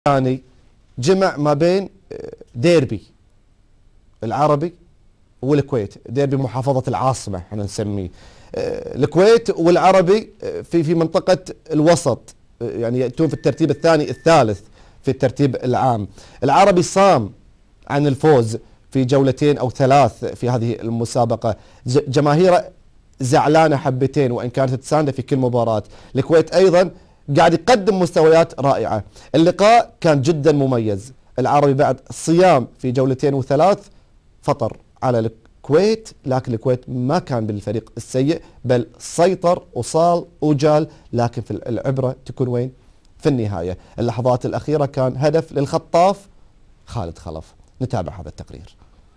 الثاني جمع ما بين ديربي العربي والكويت، ديربي محافظة العاصمة احنا نسميه الكويت والعربي في منطقة الوسط، يعني يأتون في الترتيب الثاني الثالث في الترتيب العام. العربي صام عن الفوز في جولتين أو ثلاث في هذه المسابقة، جماهيره زعلانة حبتين وإن كانت تساندة في كل مباراة. الكويت أيضا قاعد يقدم مستويات رائعة. اللقاء كان جدا مميز. العربي بعد صيام في جولتين وثلاث فطر على الكويت، لكن الكويت ما كان بالفريق السيء، بل سيطر وصال وجال، لكن في العبرة تكون وين؟ في النهاية. اللحظات الأخيرة كان هدف للخطاف خالد خلف. نتابع هذا التقرير.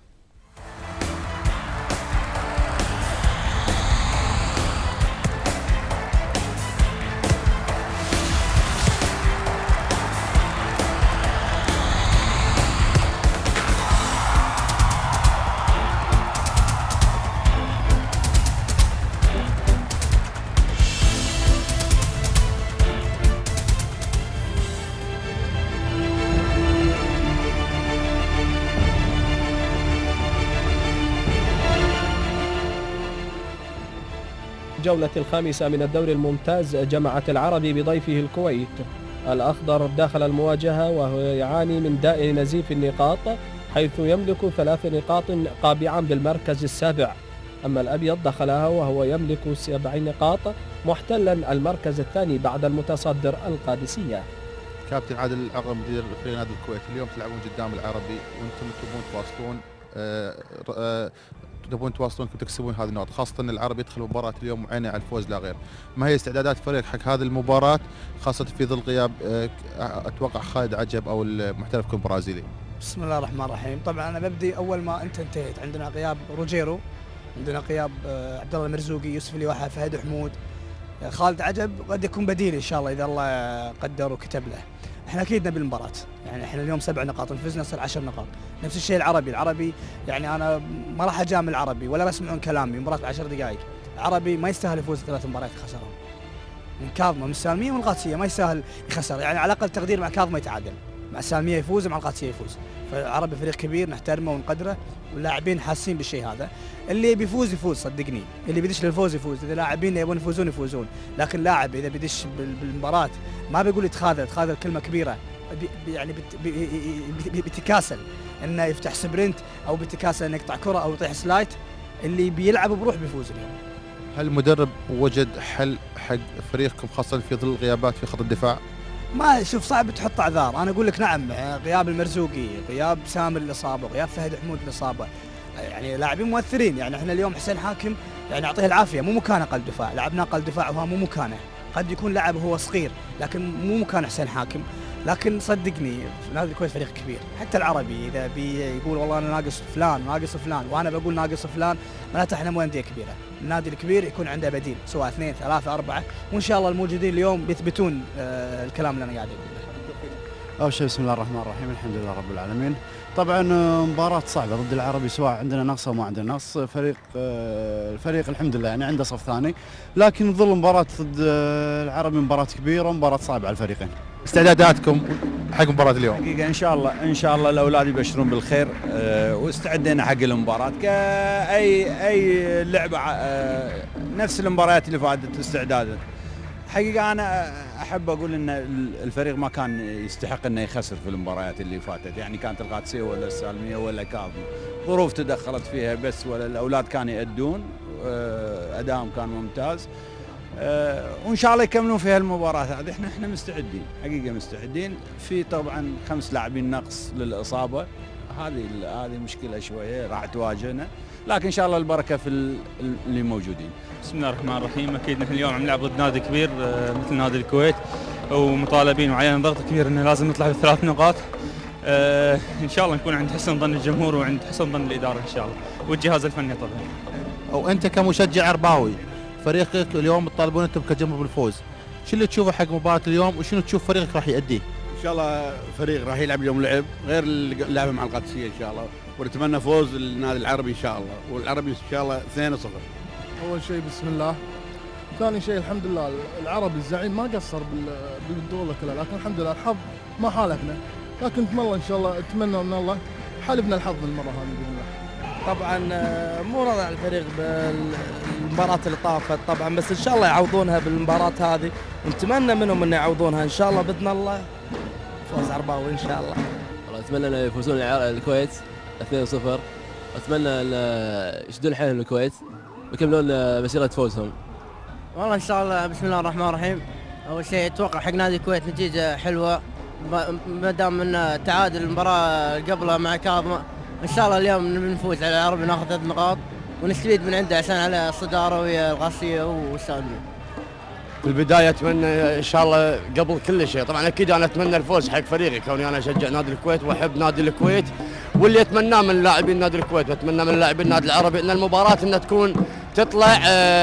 الجولة الخامسة من الدوري الممتاز جمعت العربي بضيفه الكويت. الأخضر داخل المواجهة وهو يعاني من داء نزيف النقاط، حيث يملك 3 نقاط قابعا بالمركز السابع. أما الأبيض دخلها وهو يملك 7 نقاط محتلا المركز الثاني بعد المتصدر القادسية. كابتن عادل العقرب مدير فريق نادي الكويت، اليوم تلعبون قدام العربي وانتم تبون تواصلون تكسبون هذه النقاط، خاصة ان العربي يدخل مباراة اليوم وعينه على الفوز لا غير. ما هي استعدادات فريق حق هذه المباراة خاصة في ظل غياب اتوقع خالد عجب او المحترف البرازيلي؟ بسم الله الرحمن الرحيم. طبعا انا ببدي اول ما انت انتهيت، عندنا غياب روجيرو، عندنا غياب عبد الله المرزوقي، يوسف اليوحى، فهد حمود، خالد عجب قد يكون بديل ان شاء الله اذا الله قدر وكتب له. احنا اكيد نبي المباراة، يعني احنا اليوم 7 نقاط، نفزنا نصير 10 نقاط. نفس الشيء العربي يعني انا ما راح اجامل العربي ولا بسمعون كلامي. مباراة 10 دقائق، العربي ما يستاهل يفوز 3 مباريات خسرهم من كاظمه، من السالميه ومن القادسيه، ما يستاهل يخسر. يعني على الاقل تقدير مع كاظمه يتعادل، مع السالميه يفوز ومع القادسيه يفوز. فالعربي فريق كبير نحترمه ونقدره، واللاعبين حاسين بالشيء هذا. اللي بيفوز يفوز صدقني، اللي بيدش للفوز يفوز. اذا لاعبين يبون يفوزون يفوزون، لكن لاعب اذا بيدش بالمباراه ما بيقول يتخاذل كلمه كبيره، يعني بيتكاسل انه يفتح سبرنت او بيتكاسل انه يقطع كره او يطيح سلايت. اللي بيلعب بروح بيفوز اليوم. هل المدرب وجد حل حق فريقكم خاصة في ظل الغيابات في خط الدفاع؟ ما شوف، صعب تحط اعذار. انا اقول لك نعم، غياب المرزوقي، غياب سامر الاصابه، غياب فهد حمود الاصابه، يعني لاعبين مؤثرين. يعني احنا اليوم حسين حاكم يعني اعطيه العافيه، مو مكانه قلب دفاع، لعبناه قلب دفاع وهو مو مكانه. قد يكون لاعب هو صغير لكن مو مكان حسين حاكم. لكن صدقني نادي الكويت فريق كبير. حتى العربي اذا بيقول والله انا ناقص فلان ناقص فلان وانا بقول ناقص فلان، معناته احنا مو انديه كبيره. النادي الكبير يكون عنده بديل، سواء 2 3 4، وان شاء الله الموجودين اليوم بيثبتون الكلام اللي انا قاعد اقوله. أول شيء بسم الله الرحمن الرحيم، الحمد لله رب العالمين. طبعا مباراة صعبة ضد العربي، سواء عندنا نقص أو ما عندنا نقص. الفريق الحمد لله يعني عنده صف ثاني، لكن ظل مباراة ضد العربي مباراة كبيرة ومباراة صعبة على الفريقين. استعداداتكم حق مباراة اليوم؟ حقيقة إن شاء الله الأولاد يبشرون بالخير، واستعدينا حق المباراة كأي لعبة، نفس المباريات اللي فاتت استعدادا. حقيقة أنا أحب أقول أن الفريق ما كان يستحق أنه يخسر في المباريات اللي فاتت، يعني كانت القادسية ولا السالمية ولا كاظمة، ظروف تدخلت فيها بس، ولا الأولاد كانوا يأدون، أدائهم كان ممتاز، وإن شاء الله يكملون في هالمباراة هذه. إحنا مستعدين، حقيقة مستعدين. في طبعا 5 لاعبين نقص للإصابة، هذه مشكلة شوية راح تواجهنا، لكن إن شاء الله البركة في اللي موجودين. بسم الله الرحمن الرحيم. أكيد نحن اليوم عم نلعب ضد نادي كبير مثل نادي الكويت، ومطالبين وعلينا ضغط كبير إنه لازم نطلع ب3 نقاط. إن شاء الله نكون عند حسن ظن الجمهور وعند حسن ظن الإدارة إن شاء الله، والجهاز الفني طبعا. وأنت كمشجع عرباوي، فريقك اليوم تطالبون أنتم كجمهور بالفوز، شو اللي تشوفه حق مباراة اليوم وشنو تشوف فريقك راح يأديه؟ إن شاء الله فريق راح يلعب اليوم لعب غير اللعبة مع القادسية إن شاء الله، ونتمنى فوز النادي العربي إن شاء الله، والعربي إن شاء الله 2-0. أول شيء بسم الله، ثاني شيء الحمد لله العربي الزعيم ما قصر بالبطولة كلها، لكن الحمد لله الحظ ما حالفنا، لكن نتمنى ان شاء الله، اتمنى من الله حالفنا الحظ المره هذه باذن الله. طبعا مو راضي على الفريق بالمباراة اللي طافت طبعا، بس ان شاء الله يعوضونها بالمباراة هذه، ونتمنى منهم انه يعوضونها ان شاء الله باذن الله. فوز عرباوي ان شاء الله. والله اتمنى ان يفوزون الكويت 2-0، واتمنى ان يشدون حيلهم الكويت ويكملون مسيرة فوزهم. والله ان شاء الله بسم الله الرحمن الرحيم. اول شيء اتوقع حق نادي الكويت نتيجة حلوة، ما دام ان تعادل المباراة قبلها مع كاظمة، ان شاء الله اليوم نفوز على العربي ناخذ 3 نقاط ونستفيد من عنده عشان على الصدارة ويا الغاسية والسالمية. في البداية اتمنى ان شاء الله قبل كل شيء طبعا اكيد انا اتمنى الفوز حق فريقي كوني انا اشجع نادي الكويت واحب نادي الكويت، واللي اتمناه من لاعبين نادي الكويت واتمنى من لاعبين النادي العربي ان المباراة انها تكون تطلع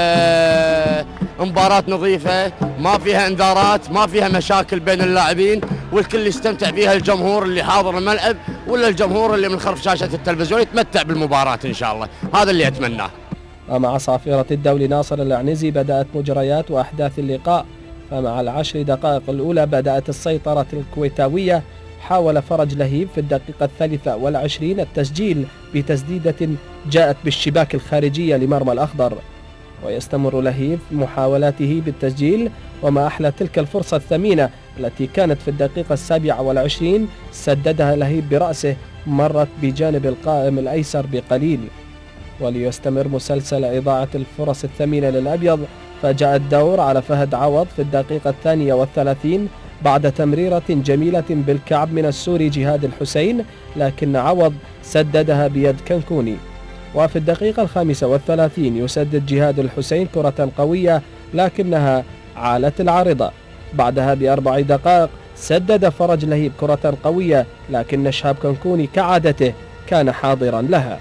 مباراة نظيفة ما فيها انذارات، ما فيها مشاكل بين اللاعبين، والكل يستمتع فيها الجمهور اللي حاضر الملعب ولا الجمهور اللي من خلف شاشة التلفزيون يتمتع بالمباراة ان شاء الله، هذا اللي اتمناه. ومع صافرة الدولي ناصر العنزي بدأت مجريات وأحداث اللقاء، فمع العشر دقائق الأولى بدأت السيطرة الكويتاوية. حاول فرج لهيب في الدقيقة 23 التسجيل بتسديدة جاءت بالشباك الخارجية لمرمى الأخضر، ويستمر لهيب في محاولاته بالتسجيل، وما أحلى تلك الفرصة الثمينة التي كانت في الدقيقة 27 سددها لهيب برأسه مرت بجانب القائم الأيسر بقليل. وليستمر مسلسل إضاعة الفرص الثمينة للأبيض، فجاء الدور على فهد عوض في الدقيقة 32 بعد تمريرة جميلة بالكعب من السوري جهاد الحسين، لكن عوض سددها بيد كنكوني. وفي الدقيقة 35 يسدد جهاد الحسين كرة قوية لكنها عالت العارضة. بعدها ب4 دقائق سدد فرج لهيب كرة قوية، لكن شهاب كنكوني كعادته كان حاضرا لها.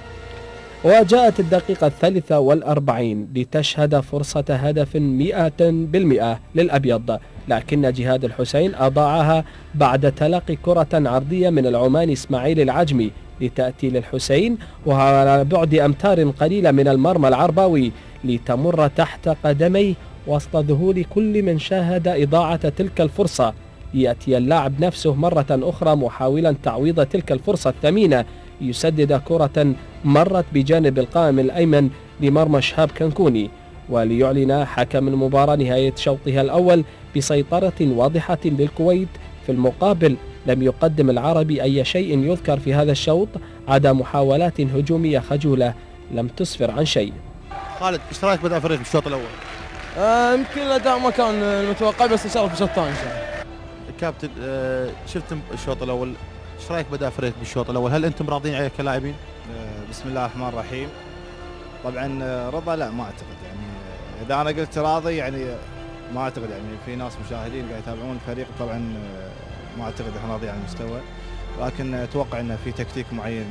وجاءت الدقيقة 43 لتشهد فرصة هدف 100% للأبيض، لكن جهاد الحسين أضاعها بعد تلقي كرة عرضية من العماني إسماعيل العجمي لتأتي للحسين وعلى بعد أمتار قليلة من المرمى العرباوي لتمر تحت قدميه، وسط ذهول كل من شاهد إضاعة تلك الفرصة. يأتي اللاعب نفسه مرة أخرى محاولا تعويض تلك الفرصة الثمينة، يسدد كرة مرت بجانب القائم الأيمن لمرمى شهاب كنكوني. وليعلن حكم المباراة نهاية شوطها الأول بسيطرة واضحة للكويت. في المقابل لم يقدم العربي أي شيء يذكر في هذا الشوط عدا محاولات هجومية خجولة لم تسفر عن شيء. خالد، ايش رايك بدأ فريق بالشوط الأول؟ يمكن الأداء ما كان متوقع، بس إن شاء الله في الشوط الثاني إن شاء الله. كابتن، شفت الشوط الأول، ايش رايك بدأ فريق بالشوط الأول؟ هل أنتم راضين عليه كلاعبين؟ بسم الله الرحمن الرحيم. طبعا رضا لا ما أعتقد، يعني إذا أنا قلت راضي يعني ما أعتقد، يعني في ناس مشاهدين قاعد يتابعون الفريق طبعا ما أعتقد إحنا راضيين عن المستوى، لكن أتوقع إنه في تكتيك معين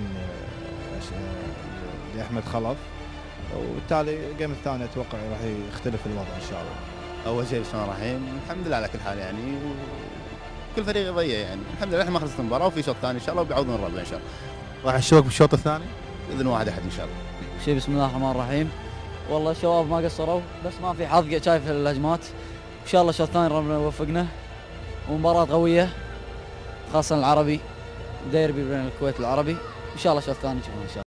لأحمد خلف، وبالتالي الجيم الثاني أتوقع راح يختلف الوضع إن شاء الله. أول شيء بسم الله الرحمن الرحيم، الحمد لله على كل حال، يعني كل فريق يضيع، يعني الحمد لله احنا ما خلصت المباراة وفي شوط ثاني إن شاء الله وبيعوضون الربع إن شاء الله. راح نشوفك بالشوط الثاني بإذن واحد أحد إن شاء الله. شيء بسم الله الرحمن الرحيم. والله الشباب ما قصروا، بس ما في حظ شايف الهجمات. إن شاء الله الشوط الثاني ربنا يوفقنا، ومباراة قوية خاصة العربي، ديربي بين الكويت والعربي. إن شاء الله الشوط الثاني نشوفه إن شاء الله.